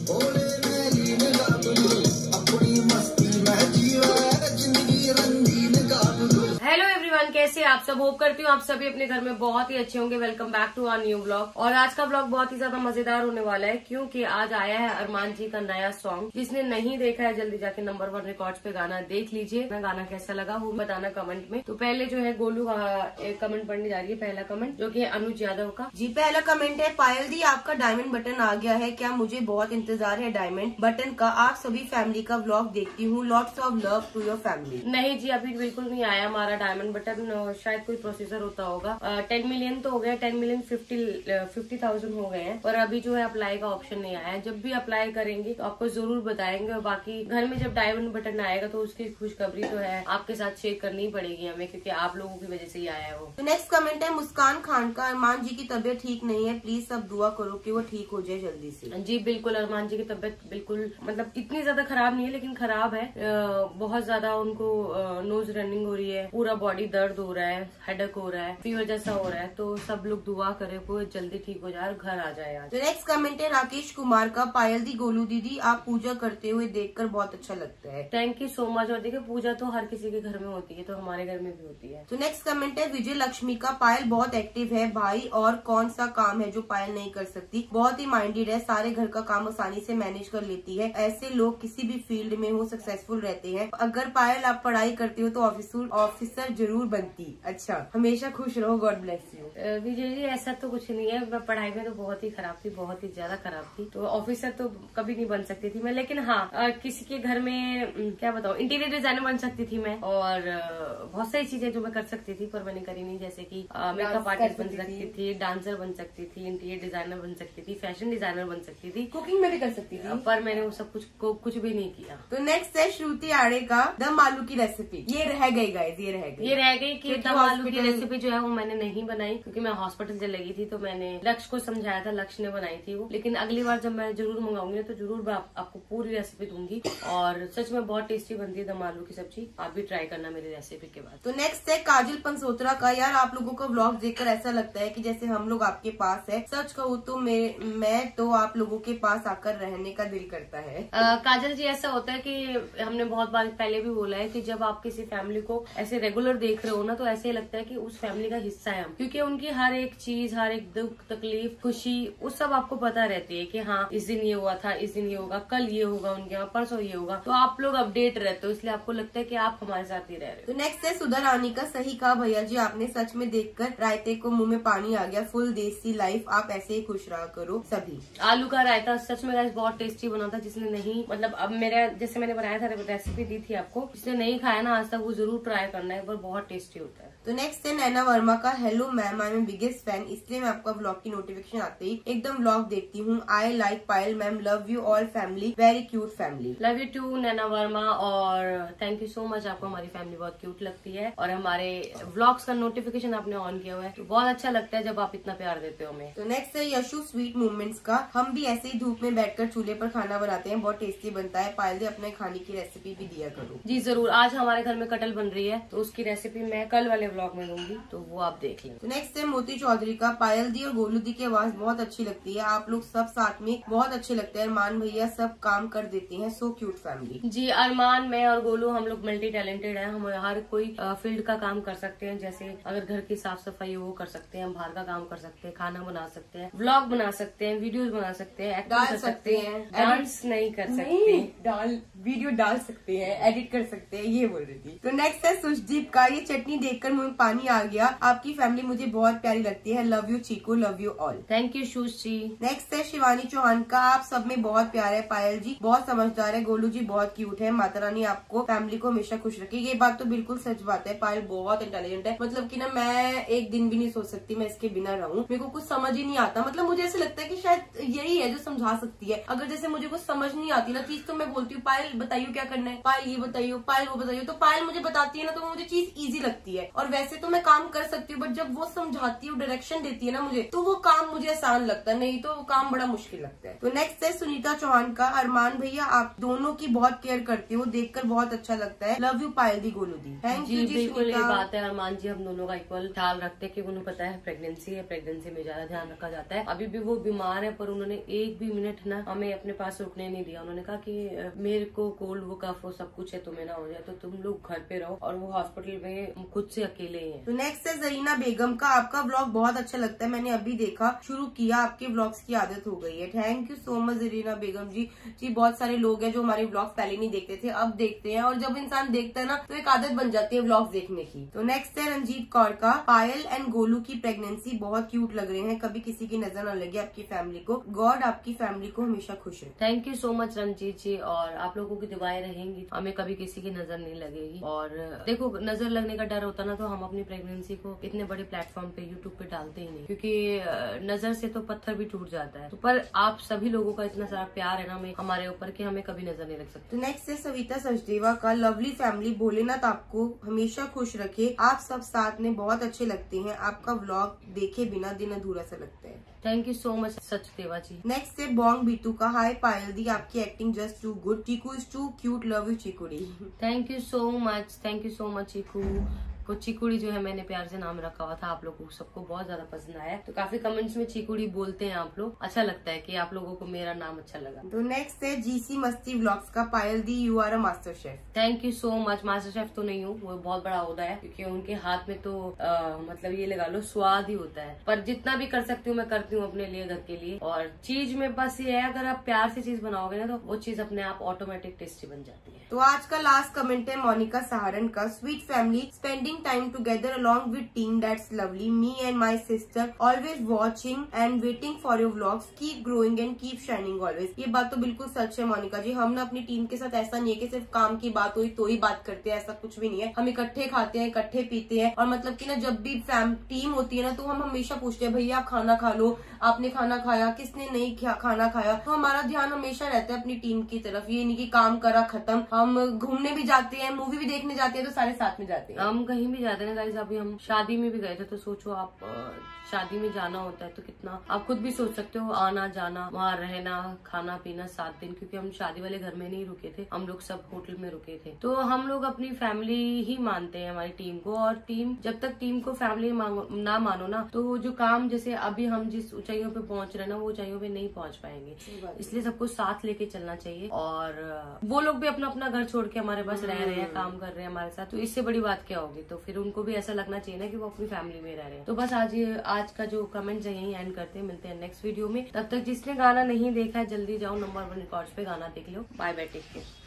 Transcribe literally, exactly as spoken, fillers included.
कैसे आप सब, होप करती हूँ आप सभी अपने घर में बहुत ही अच्छे होंगे। Welcome back to our new blog. और आज का ब्लॉग बहुत ही ज्यादा मजेदार होने वाला है क्योंकि आज आया है अरमान जी का नया सॉन्ग। जिसने नहीं देखा है जल्दी जाके नंबर वन रिकॉर्ड्स पे गाना देख लीजिए। मैं गाना कैसा लगा वो बताना कमेंट में। तो पहले जो है गोलू एक कमेंट पढ़ने जा रही है। पहला कमेंट जो की है अनुज यादव का। जी पहला कमेंट है, पायल दी आपका डायमंड बटन आ गया है क्या? मुझे बहुत इंतजार है डायमंड बटन का। आप सभी फैमिली का व्लॉग देखती हूँ। Lots of love to your family. नहीं जी, अभी बिल्कुल नहीं आया हमारा डायमंड बटन। शायद कोई प्रोसीजर होता होगा। टेन मिलियन तो हो गया, ten million fifty fifty thousand हो गए हैं, पर अभी जो है अप्लाई का ऑप्शन नहीं आया है। जब भी अप्लाई करेंगे तो आपको जरूर बताएंगे। और बाकी घर में जब डायमंड बटन आएगा तो उसकी खुशखबरी तो है आपके साथ शेयर करनी पड़ेगी हमें, क्योंकि आप लोगों की वजह से ही आया है वो। तो नेक्स्ट कमेंट है मुस्कान खान का, अरमान जी की तबीयत ठीक नहीं है, प्लीज सब दुआ करो कि वो ठीक हो जाए जल्दी से। जी बिल्कुल, अरमान जी की तबीयत बिल्कुल मतलब इतनी ज्यादा खराब नहीं है लेकिन खराब है। बहुत ज्यादा उनको नोज रनिंग हो रही है, पूरा बॉडी दर्द हो रहा है, हेडेक हो रहा है, फीवर जैसा हो रहा है। तो सब लोग दुआ करें वो जल्दी ठीक हो जाए और घर आ जाए आज। तो नेक्स्ट कमेंट है राकेश कुमार का, पायल दी गोलू दीदी आप पूजा करते हुए देखकर बहुत अच्छा लगता है। Thank you so much. और देखिए पूजा तो हर किसी के घर में होती है, तो हमारे घर में भी होती है। तो नेक्स्ट कमेंट है विजय लक्ष्मी का, पायल बहुत एक्टिव है भाई, और कौन सा काम है जो पायल नहीं कर सकती? बहुत ही माइंडेड है, सारे घर का काम आसानी से मैनेज कर लेती है। ऐसे लोग किसी भी फील्ड में हो सक्सेसफुल रहते हैं। अगर पायल आप पढ़ाई करती हो तो ऑफिसर ऑफिसर जरूर बनती। अच्छा, हमेशा खुश रहो, god bless you. Vijay ji ऐसा तो कुछ नहीं है, मैं पढ़ाई में तो बहुत ही खराब थी, बहुत ही ज्यादा खराब थी, तो ऑफिसर तो कभी नहीं बन सकती थी मैं। लेकिन हाँ, किसी के घर में क्या बताऊँ, इंटीरियर डिजाइनर बन सकती थी मैं, और बहुत सारी चीजें जो मैं कर सकती थी पर मैंने करी नहीं। जैसे कि मेकअप आर्टिस्ट बन सकती थी, डांसर बन सकती थी, इंटीरियर डिजाइनर बन सकती थी, फैशन डिजाइनर बन सकती थी, कुकिंग में भी कर सकती थी, पर मैंने वो सब कुछ को, कुछ भी नहीं किया। तो नेक्स्ट है श्रुति आड़े का, दम आलू की रेसिपी। ये रह गई गाइस, ये रह गई ये रह गई कि दम आलू की रेसिपी जो है वो मैंने नहीं बनाई क्योंकि मैं हॉस्पिटल चली गई थी। तो मैंने लक्ष्य को समझाया था, लक्ष्य ने बनाई थी वो। लेकिन अगली बार जब मैं जरूर मंगाऊंगी तो जरूर मैं आप, आपको पूरी रेसिपी दूंगी। और सच में बहुत टेस्टी बनती है दम आलू की सब्जी, आप भी ट्राई करना मेरी रेसिपी के बाद। तो नेक्स्ट है काजल पंसोत्रा का, यार आप लोगों का व्लॉग देखकर ऐसा लगता है कि जैसे हम लोग आपके पास है। सच कहूँ तो मैं, मैं तो आप लोगों के पास आकर रहने का दिल करता है। आ, काजल जी ऐसा होता है कि हमने बहुत बार पहले भी बोला है कि जब आप किसी फैमिली को ऐसे रेगुलर देख रहे हो ना तो ऐसे लगता है कि उस फैमिली का हिस्सा है हम, क्योंकि उनकी हर एक चीज, हर एक दुख तकलीफ खुशी वो सब आपको पता रहती है कि हाँ इस दिन ये हुआ था, इस दिन ये होगा, कल ये होगा उनके यहाँ, परसों ये होगा। तो आप लोग अपडेट रहते हो, इसलिए आपको लगता है कि आप हमारे साथ ही रह रहे हो। तो नेक्स्ट है सुधा रानी का, सही कहा भैया जी आपने, सच में देखकर रायते को मुंह में पानी आ गया। फुल देसी लाइफ, आप ऐसे ही खुश रहा करो सभी। आलू का रायता सच में गाइस बहुत टेस्टी बना था। जिसने नहीं मतलब अब मेरा जैसे मैंने बनाया था रेसिपी दी थी आपको, जिसने नहीं खाया ना आज तक वो जरूर ट्राई करना है, पर बहुत टेस्टी होता है। तो नेक्स्ट है नैना वर्मा का, hello ma'am I am biggest fan, इसलिए मैं आपका व्लॉग की नोटिफिकेशन आते ही एकदम व्लॉग देखती हूँ। I like Payal ma'am, love you all family, very cute family. Love you too Naina Verma, और थैंक यू सो मच। आपको हमारी फैमिली बहुत क्यूट लगती है और हमारे व्लॉग्स का नोटिफिकेशन आपने ऑन किया हुआ है तो बहुत अच्छा लगता है जब आप इतना प्यार देते हो हमें। तो नेक्स्ट है यशु स्वीट मूवमेंट्स का, हम भी ऐसे ही धूप में बैठकर चूल्हे पर खाना बनाते हैं, बहुत टेस्टी बनता है। पायल दी अपने खाने की रेसिपी भी दिया करो। जी जरूर, आज हमारे घर में कटल बन रही है तो उसकी रेसिपी मैं कल वाले व्लॉग में दूंगी, तो वो आप देख लें। तो नेक्स्ट है मोती चौधरी का, पायल दी और गोलू दी की आवाज बहुत अच्छी लगती है, आप लोग सब साथ में बहुत अच्छे लगते हैं। अरमान भैया सब काम कर देते हैं, सो क्यूट फैमिली। जी अरमान, मैं और गोलू हम लोग मल्टी टैलेंटेड है, हम हर कोई फील्ड का काम कर सकते हैं। जैसे अगर घर की साफ सफाई वो कर सकते हैं, हम बाहर का काम कर सकते हैं, खाना बना सकते हैं, व्लॉग बना सकते हैं, वीडियोस बना सकते हैं, एक्टिंग कर सकते हैं, डांस नहीं कर सकते, डाल वीडियो डाल सकते हैं, एडिट कर सकते हैं, ये बोल रही थी। तो नेक्स्ट है सुशदीप का, ये चटनी देखकर मुंह में पानी आ गया, आपकी फैमिली मुझे बहुत प्यारी लगती है, love you Chiku, love you all. Thank you shoes ji. Next है शिवानी चौहान का, आप सब में बहुत प्यार है, पायल जी बहुत समझदार है, गोलू जी बहुत क्यूट है, माता रानी आपको फैमिली को हमेशा खुश रखे। ये बात तो बिल्कुल सच बात है, पायल बहुत इंटेलिजेंट है, मतलब कि ना मैं एक दिन भी नहीं सोच सकती मैं इसके बिना रहूं। मेरे को कुछ समझ ही नहीं आता, मतलब मुझे ऐसे लगता है कि शायद यही है जो समझा सकती है। अगर जैसे मुझे कुछ समझ नहीं आती ना चीज तो मैं बोलती हूँ पायल बताइए क्या करना है, पायल ये बताइए, पायल वो बताइए, तो पायल मुझे बताती है ना तो मुझे चीज इजी लगती है। और वैसे तो मैं काम कर सकती हूँ, बट जब वो समझाती है, डायरेक्शन देती है ना मुझे, तो वो काम मुझे आसान लगता है, नहीं तो वो काम बड़ा मुश्किल लगता है। तो नेक्स्ट है सुनीता चौहान का, अरमान भैया आप दोनों की बहुत केयर करते हो, देखकर बहुत अच्छा लगता है, love you Payal di Golu di. Thank you जी। बिल्कुल ये बात है अरमान जी, हम दोनों का इक्वल ख्याल रखते हैं, क्योंकि उन्हें पता है प्रेगनेंसी है, प्रेगनेंसी में ज्यादा ध्यान रखा जाता है। अभी भी वो बीमार है, पर उन्होंने एक भी मिनट ना हमें अपने पास रुकने नहीं दिया। उन्होंने कहा कि मेरे को कोल्ड वो कफ वो सब कुछ है, तुम्हें ना हो जाए तो तुम लोग घर पे रहो, और वो हॉस्पिटल में खुद से अकेले ही हैं। तो नेक्स्ट है जरीना बेगम का, आपका व्लॉग बहुत अच्छा लगता है, मैंने अभी देखा, शुरू किया, आपके व्लॉग्स की आदत हो गई है। Thank you so much Zarina Begum ji. जी बहुत सारे लोग हैं जो हमारे व्लॉग्स पहले नहीं देखते थे, अब देखते हैं, और जब इंसान देखता है ना तो एक आदत बन जाती है व्लॉग्स देखने की। तो नेक्स्ट है रंजीत कौर का, पायल एंड गोलू की प्रेगनेंसी बहुत क्यूट लग रहे हैं, कभी किसी की नजर न लगे आपकी फैमिली को, गॉड आपकी फैमिली को हमेशा खुश है। Thank you so much Ranjit ji, और आप लोगों की दुआएं रहेंगी, हमें कभी किसी की नजर नहीं लगेगी। और देखो नजर लगने का डर होता ना, तो हम अपनी प्रेगनेंसी को इतने बड़े प्लेटफॉर्म पे यूट्यूब पे डालते ही नहीं, क्योंकि नजर से तो पत्थर भी टूट जाता है। तो पर आप सभी लोगों का इतना सारा प्यार है ना हमें हमारे ऊपर कि हमें कभी नजर नहीं लग सकती। तो नेक्स्ट है सविता सचदेवा का, लवली फैमिली, भोलेनाथ आपको हमेशा खुश रखे, आप सब साथ में बहुत अच्छे लगते हैं, आपका व्लॉग देखे बिना दिन अधूरा सा लगता है। Thank you so much Sachdeva ji. Next है बॉन्ग बीतू का, हाय पायल दी आपकी acting just too good, Chiku is too cute, love you Chikudi. Thank you so much, thank you so much Chiku. को चिकुड़ी जो है मैंने प्यार से नाम रखा हुआ था, आप लोगों को सबको बहुत ज्यादा पसंद आया, तो काफी कमेंट्स में चिकुड़ी बोलते हैं आप लोग, अच्छा लगता है कि आप लोगों को मेरा नाम अच्छा लगा। तो नेक्स्ट है जीसी मस्ती व्लॉग्स का, Payal di you are a master chef. Thank you so much. Master chef तो नहीं हूँ, वो बहुत बड़ा ओहदा है, क्योंकि उनके हाथ में तो आ, मतलब ये लगा लो स्वाद ही होता है, पर जितना भी कर सकती हूँ मैं करती हूँ अपने लिए, घर के लिए। और चीज में बस ये है, अगर आप प्यार से चीज बनाओगे ना तो वो चीज अपने आप ऑटोमेटिक टेस्टी बन जाती है। तो आज का लास्ट कमेंट है मोनिका सहारन का, sweet family spending time together along with team, that's lovely, me and my sister always watching and waiting for your vlogs, keep growing and keep shining always। ये बात तो बिल्कुल सच है मोनिका जी, हम ना अपनी टीम के साथ ऐसा नहीं है कि सिर्फ काम की बात हुई तो ही बात करते हैं, ऐसा कुछ भी नहीं है, हम इकट्ठे खाते हैं, इकट्ठे पीते हैं, और मतलब कि ना जब भी फैम टीम होती है ना तो हम हमेशा पूछते हैं भैया आप खाना खा लो, आपने खाना खाया, किसने नहीं खाना खाया, तो हमारा ध्यान हमेशा रहता है अपनी टीम की तरफ, ये नहीं कि काम करा खत्म। हम घूमने भी जाते हैं, मूवी भी देखने जाते हैं, तो सारे साथ में जाते हैं, हम कहीं भी जाते हैं गाइस। अभी हम शादी में भी गए थे, तो सोचो आप शादी में जाना होता है तो कितना, आप खुद भी सोच सकते हो, आना जाना, वहाँ रहना, खाना पीना सात दिन, क्योंकि हम शादी वाले घर में नहीं रुके थे, हम लोग सब होटल में रुके थे। तो हम लोग अपनी फैमिली ही मानते हैं हमारी टीम को, और टीम जब तक टीम को फैमिली ना मानो ना, तो जो काम जैसे अभी हम जिस ऊंचाइयों पे पहुंच रहे हैं ना, वो ऊंचाइयों पे नहीं पहुंच पाएंगे, इसलिए सबको साथ लेके चलना चाहिए। और वो लोग भी अपना अपना घर छोड़ के हमारे पास रह रहे हैं, काम कर रहे हैं हमारे साथ, तो इससे बड़ी बात क्या होगी। तो फिर उनको भी ऐसा लगना चाहिए ना कि वो अपनी फैमिली में रह रहे हैं। तो बस आज आज का जो कमेंट है यही एंड करते हैं, मिलते हैं नेक्स्ट वीडियो में। तब तक जिसने गाना नहीं देखा है जल्दी जाओ नंबर वन रिकॉर्ड्स पे गाना देख लो। Bye bye, take care.